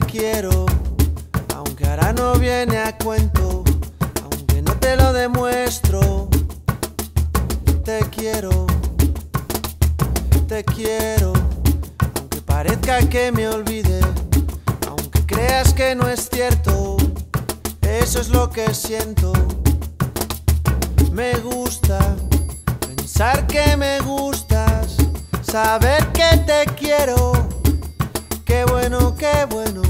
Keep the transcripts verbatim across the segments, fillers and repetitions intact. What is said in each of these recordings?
quiero, aunque ahora no viene a cuento, aunque no te lo demuestro. Te quiero, te quiero, aunque parezca que me olvide, aunque creas que no es cierto, eso es lo que siento. Me gusta pensar que me gustas, saber que te quiero, qué bueno, qué bueno.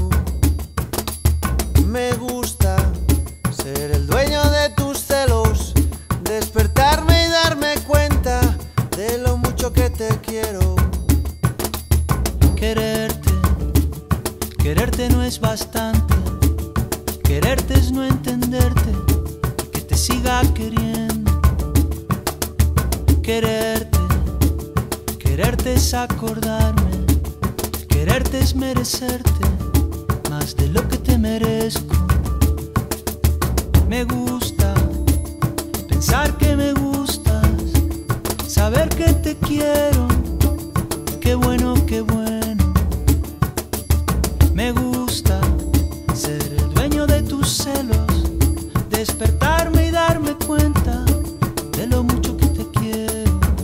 Me gusta ser el dueño de tus celos, despertarme y darme cuenta de lo mucho que te quiero. Quererte, quererte no es bastante, quererte es no entenderte y que te siga queriendo. Quererte, quererte es acordarme, quererte es merecerte más de lo que te merezco. Me gusta pensar que me gustas, saber que te quiero, qué bueno, qué bueno. Me gusta ser el dueño de tus celos, despertarme y darme cuenta de lo mucho que te quiero.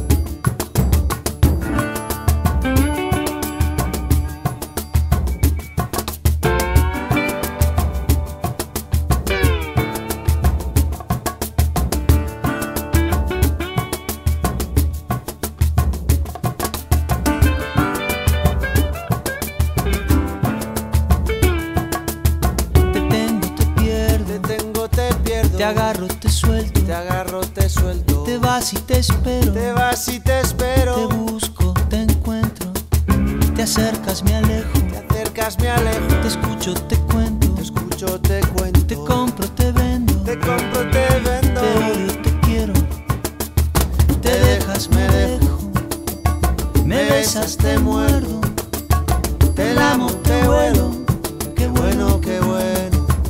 Te agarro, te suelto, te agarro, te suelto, te vas y te espero, te vas y te espero, te busco, te encuentro, te acercas, me alejo, te acercas, me alejo, te escucho, te cuento, te escucho, te cuento, te compro, te vendo, te compro, te vendo, te odio, te quiero, te, te dejas, me dejo, me besas, te muerdo, te lamo, te vuelo, qué bueno, qué bueno.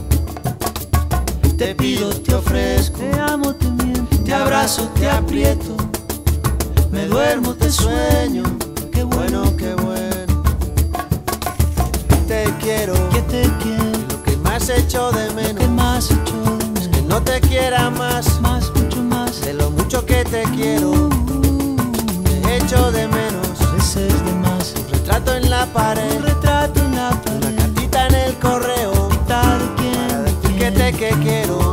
Te pido, te ofrezco, te amo, te miento, te abrazo, te aprieto, me duermo, te sueño, qué bueno, qué bueno. Te quiero, que te quiero, lo que más echo de menos, lo que más echo de menos, es que no te quiera más, más, mucho más, de lo mucho que te quiero. uh, Te echo de menos, a veces de más, un retrato en la pared, un retrato en la pared, una cartita en el correo, mitad de quién, para decirte que te que quiero.